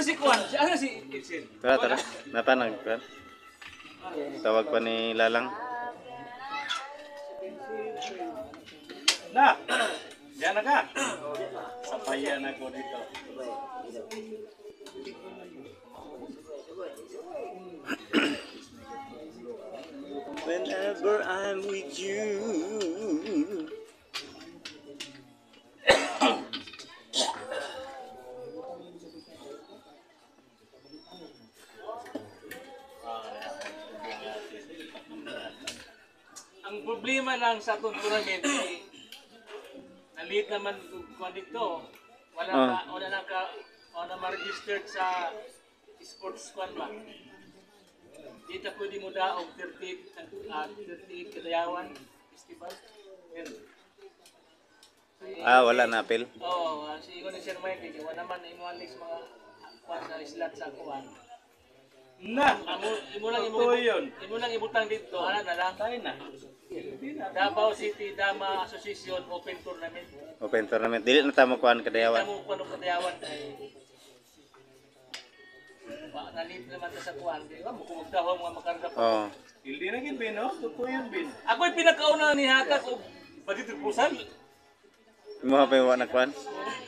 si Kwan? Ano si Itzel? Tara. Natanag ka. Tawag pa ni Lalang. Na! Diyan na ka. Sapayan ako dito. Whenever I'm with you. Ang problema lang sa itong tournament ay nalit naman kung dito. Wala na ma-registered sa sports kwan ba. Dito pwede mo daog 38 Kadayawan Festival. Wala na apel. Oo, si Igon ni Sir Mike, wala naman imualis mga kwan sa islat sa kuwan. Na, imo lang ibutang dito, ana na lang tayo na. Davao City Dama Association Open Tournament. Open tournament. Dili na tamo kuan Kadayawan. Dili mo kuan Kadayawan kay nalit naman sa kuwan, di ba? Mo kumugdaho mga makarga pa. Oh. Hindi na gid bin, no? Totoo yun bin. Ako'y pinakauna ni Hatak og pagtitripusan. Mo pa yung na kuan.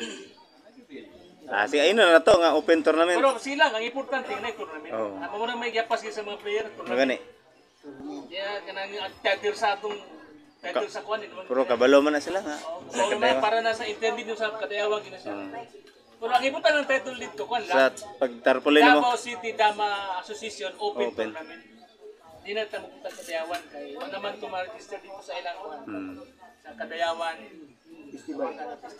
Si ayun na to nga open tournament. Pero sila ang importante na tournament. Oh. Amo na may gapas sa mga player tournament. Magani. Yeah, kanang title sa atong title sa kuan. Puro kabalo man na sila nga. Sa Kadayawan para na sa intended yung sa Kadayawan gina siya. Pero ang ibutan ng title dito kuan lang. Sa pagtarpulin mo. Davao City Dama Association Open Tournament. Di na tamo punta sa Kadayawan kay wala naman to ma-register dito sa ilang kuan. Sa Kadayawan Festival.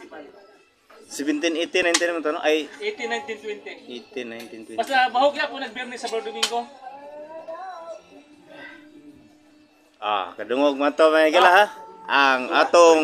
17, 18, 19 naman to, no? Ay, 18, 19, 20. 18, 19, 20. Basta bahog po nagbirni sa Domingo. Kadungog man to mga gala ha. Ang atong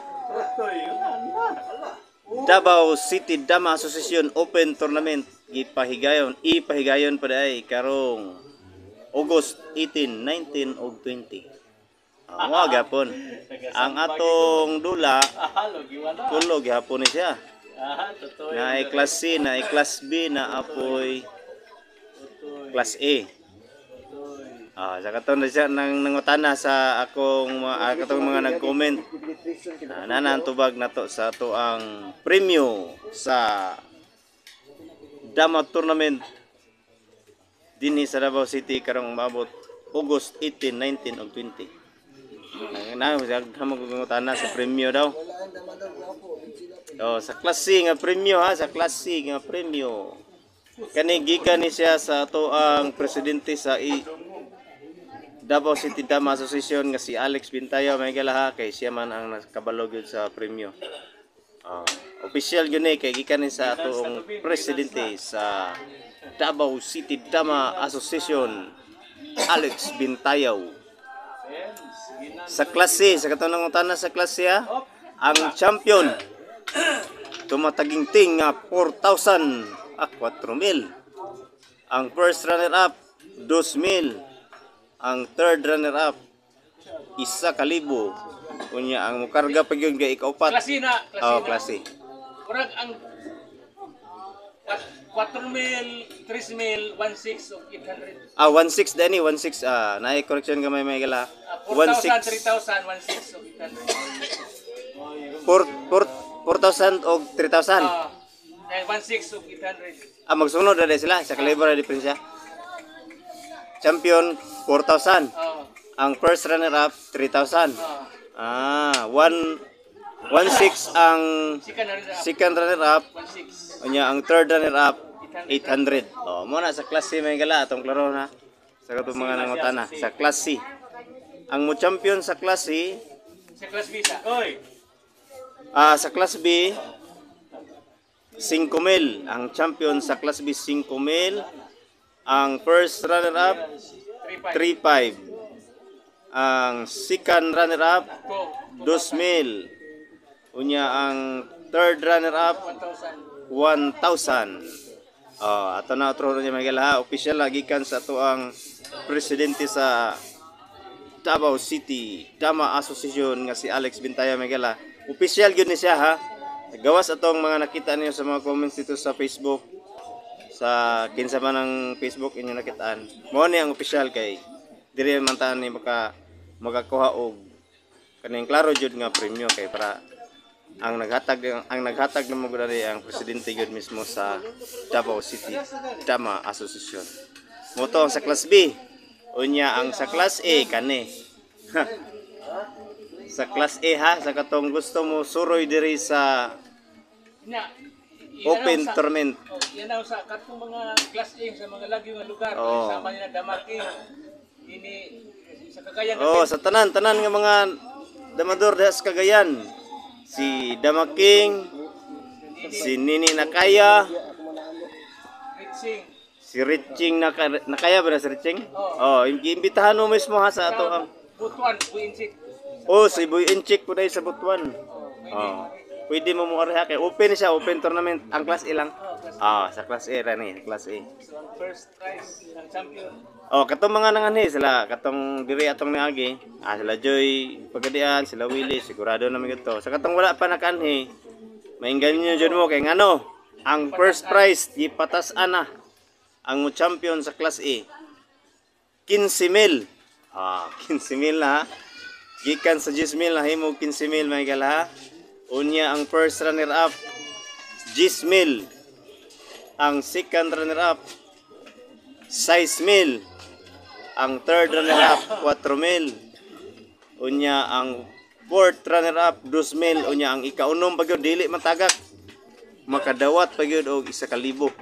Davao City Dama Association Open Tournament ipahigayon pa ay karong August 18, 19 ug 20. Mo gapon. Ang atong dula kulo gihapon ni siya. Na ay class C, na ay class B, na apoy class A. Sa katon na siya nangutana sa akong mga nag-comment. Nanan tubag nato sa ato ang premyo sa Dama Tournament dinhi sa Davao City karong maabot August 18, 19 ug 20. Nangutana sa premyo daw. Sa klase nga premyo ha, sa klase nga premyo. Kani gikan ni siya sa ato ang presidente sa Davao City Dama Association nga si Alex Bintayo may galaha kay siya man ang nakabalog yun sa premyo. Official yun kay gikan ni sa ato ang presidente sa Davao City Dama Association Alex Bintayo. Sa klase, sa katanang utana sa klase ha, ang champion tumatagingting nga 4,000 4,000. Ang first runner up 2,000. Ang third runner up 1,000. Kunya ang mukarga pag yun kay ikaupat. Klase na, klase. Murag ang 4,000, 3,000, 1,600 o 800. 1,600 dani, 1,600. Naay correction gamay may gala. 4,000, 3,000, 1,600 o 4,000 o 3,000. 1,600 o 800. Magsunod na sila sa kalibre na diferensya. Champion 4,000. Ang first runner up 3,000. 1,600 ang second runner up. Unya ang third runner up 800. Mo na sa klase may gala atong klaro na. Sa katong mga nangutana sa klase. Ang mo champion sa klase sa class B sa. Oy. Sa class B 5,000. Ang champion sa class B 5,000. Ang first runner up 3,500. Ang second runner up 2,000. Unya ang third runner up 1,000. Ato na otro niya Miguel ha. Official lagi kan sa ato ang presidente sa Davao City Dama Association nga si Alex Bintaya Miguel ha. Official gyud ni siya ha. Gawas atong mga nakita niyo sa mga comments dito sa Facebook. sa kinsa man ang Facebook inyo nakitaan. Mao ni ang official kay diri man ta ni makakuha og kaning klaro jud nga premyo kay para ang naghatag na mo gud ang presidente gyud mismo sa Davao City Dama Association. Mo to ang sa class B. Unya ang sa class A kani. Sa class A ha, sa katong gusto mo suroy diri sa Nya, open tournament. Yan ang sa katong mga class A sa mga lagyo nga lugar. Oo. Sama nila Damaking. Ini sa Cagayan. Oh, sa tanan nga mga damador diha sa Cagayan. Si Damaking, si Nini Nakaya, Ritsing. si Riching Nakaya ba na si Riching? Oh, iimbitahan mo mismo ha sa ato ang Butuan, Buinsik. oh, si Boy Inchik po dahil sa Butuan. Oh. Pwede mo mo ha kay open siya, open tournament ang class A lang. Sa class A ra ni, class A. So, ang first prize ng champion. Oh, katong mga nangani sila, katong diri atong niagi, sila Joy, Pagadian, sila Willie, sigurado namin ito. Sa katong wala pa nakanhi, mainggan niyo jud mo kay ngano, ang first prize di patas-an na ang champion sa class A. 15,000. 15,000 na ha. Gikan sa 10,000 na himo 15,000 may gala ha. Unya ang first runner up 10,000. Ang second runner up 6,000. Ang third runner up 4,000. Unya ang fourth runner up 2,000. Unya ang ikaunom pagyud dili matagak. Makadawat pagyud og 1,000.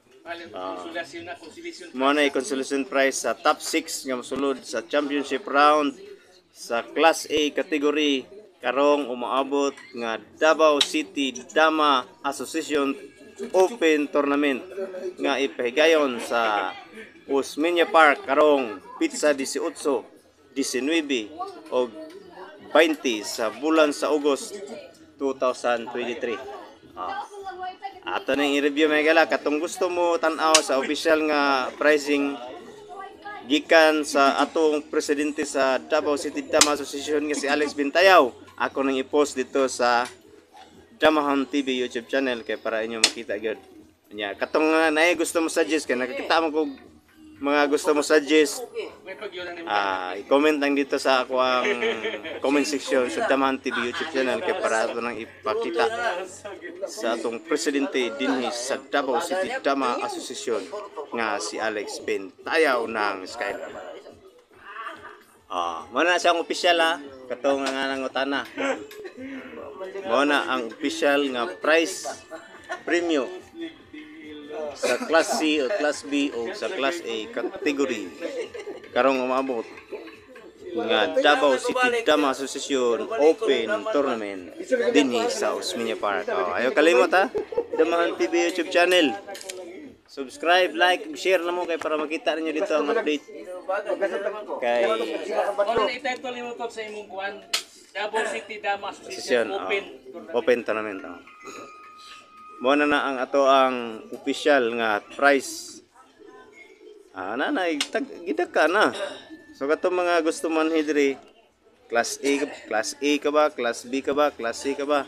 Mo na consolation prize sa top 6 nga mosulod sa championship round sa Class A category karong umaabot nga Davao City Dama Association Open Tournament nga ipahigayon sa Osmeña Park karong Pizza 18, 19 o 20 sa bulan sa August 2023. Ato nang i-review may gala katong gusto mo tan-aw sa official nga pricing gikan sa atong presidente sa Davao City Dama Association nga si Alex Bintayaw. Ako nang i-post dito sa Damahan TV YouTube channel kay para inyo makita gyud. Nya katong naay gusto mo suggest kay nakakita mo kog mga gusto mo suggest, i-comment lang dito sa ako ang comment section sa Damahan TV YouTube channel kay para ato nang ipakita sa atong presidente dinhi sa Davao City Dama Association nga si Alex Bintayaw ng Skyline. Muna siyang official ha, katong nga nangutana. Muna ang official nga price premium sa Class C o Class B o sa Class A category karong umabot nga Davao City Dama Association Open Tournament dinhi sa Osmeña Park. Ayaw kalimot ha, Damahan TV YouTube channel. Subscribe, like, share na mo kay para makita niyo dito ang update. Kay i-title nimo to sa imong kuan Davao City Dama Association Association Open Tournament. Mo na ang ato ang official nga price. Nanay gidaka na. So katong mga gusto man hidri Class A ka ba, Class B ka ba, Class C ka ba?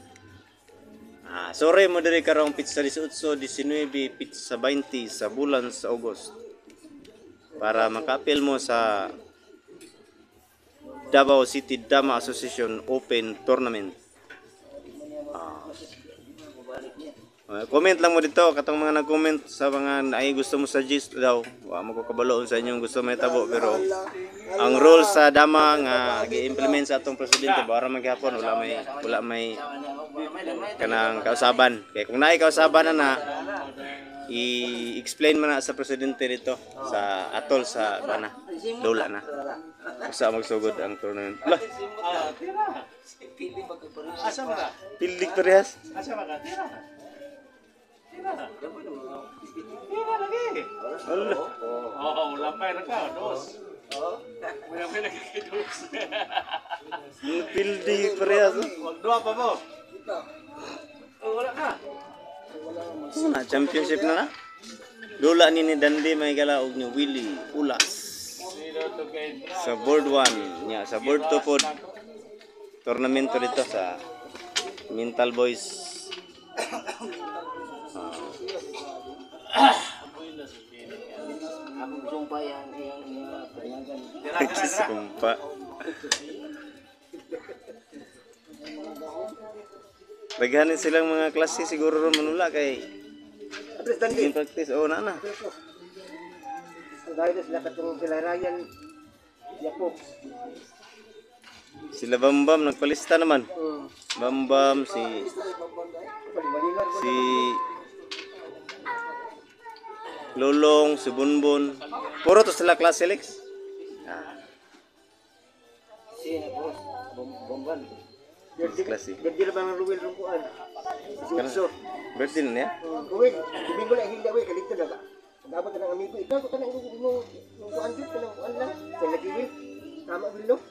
Sorry mo diri karong Pizza 18, 19, Pizza 20 sa bulan sa August. Para makapil mo sa Davao City Dama Association Open Tournament. Comment lang mo dito katong mga nag-comment sa mga ay gusto mo suggest daw. Wa mo ko kabaloon sa inyong gusto may tabo pero ang rule sa dama nga gi-implement sa atong presidente para maghapon wala may kanang kausaban. Kay kung naay kausaban na i-explain man na sa presidente dito sa atol sa bana dula na. Usa magsugod ang tournament. Lah. Asa ba? Pildik parehas. Asa ba ka? Tira lagi. Lampay na ka, dos. Wala nagkikidos. Pildik parehas. Dua pa mo. Wala ka. Championship na na. Dula ni Dandi may galaog ni Willie Ulas. Sa board 1 nya sa board 2 pod tournament dito sa Mental Boys. Amoy na sa tinig. Ako sumpa yang peringagan. Sumpa. Daghanin silang mga klase siguro ron manula kay Apres dandi. yung practice. Oo na na. Dahil sila katong sila Ryan. Yapo. Sila Bambam nagpalista naman. Bambam si Lolong, si Bunbun. Puro to sila klase Lex. Si boss. Bomban. Klase. Jadi lang bang Ruel rungkuan. So, Birthday na niya? Ruel, domingo lang hindi we kalito na ba. Pag-abot ka ng amigo, ikaw ko kanang rungkuan dito kanang kuan lang. Sa lagi will. Tama will no.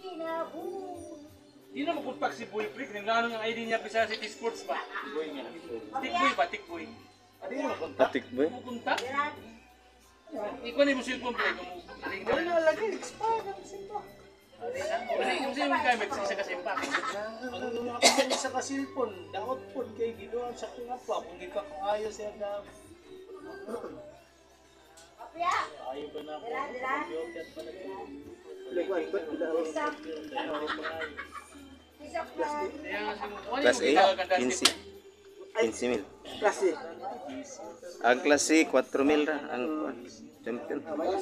Di na magpuntak si Boy Prick. Nang ang ID niya sa City Sports ba? Boy nga. Tikboy ba? Tikboy. Adi na magpuntak? Atik boy. Magpuntak? Ikaw na yung cellphone play. Wala lagi. Expire ang simpa. Kung sino yung gamit sa isa kasimpa. Ang mga kapatid sa kasilpon, daot po kay ginoon sa kunga pa, kung di ka kaayo siya na ayaw ba na ako? Lagwan ko daw. Class A, 15 mil. Klase. Ang klase 4,000 ra ang champion.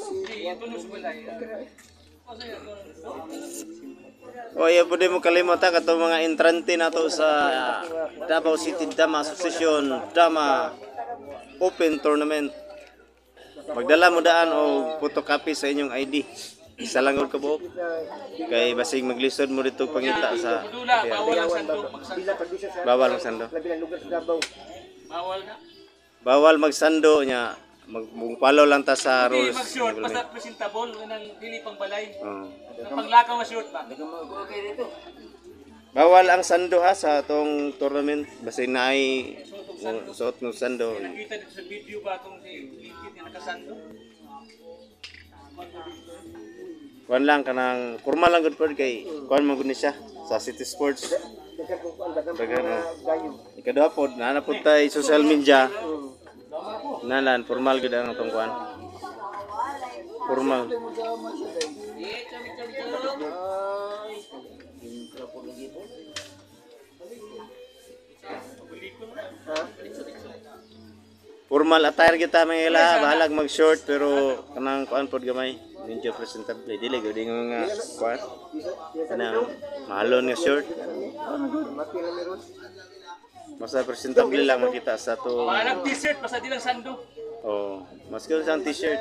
O iya po mo kalimutan kato mga entrante nato sa Davao City Dama Association Dama Open Tournament. Magdala mo daan o photocopy sa inyong ID. Isa lang gud ka buok. Kay basig maglisod mo dito pangita sa Dula, bawal ang sandok magsando. Bila pag sa bawal magsando. labi ng lugar sa Davao. Bawal na. Bawal magsando nya. Magpalo lang ta sa Hindi rules. mag-short, basta presentable, nang dili pang balay. Oh. Panglakaw na short ba? Okay dito. Bawal ang sando ha sa atong tournament. Basta na ay suot ng sando. Nakita dito sa video ba itong si Linkit na nakasando? Kuan lang kanang formal lang gud pod kay kuan man gud ni siya sa City Sports. Dagan ko ang dagan Dagan, mga gayo. Ikaduha pod na pod tay social media. Nalan formal gud ang atong kuan. Formal. Formal attire kita mga ila, bahalag mag-short pero kanang kuan pod gamay. Medyo presentable. Dili gud nga kuan. Kanang mahalon nga short. Mati lang meron. Basta presentable lang makita sa to. Mga t-shirt, basta di lang sando. Oh, mas ganda sa t-shirt.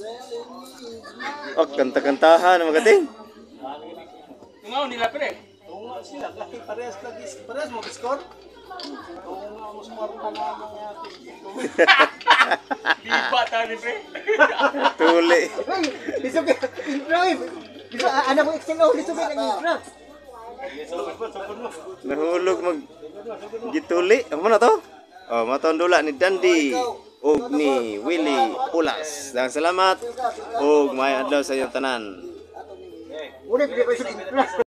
Oh, kanta-kantahan magating. Tungaw nila pre. tunga sila, kasi parehas mo score. Tunga mo score na nga mga Di ba tayo pre? Tuli. Ay, lisog ka. Intro. Lisog anak mo excel oh, lisog ka ng intro. Nahulog mag gituli. Amo na to? Oh, maton dula ni Dandy ug ni Willie Ulas. Dan salamat ug may adlaw sa inyong tanan. Una pili ko sa intro.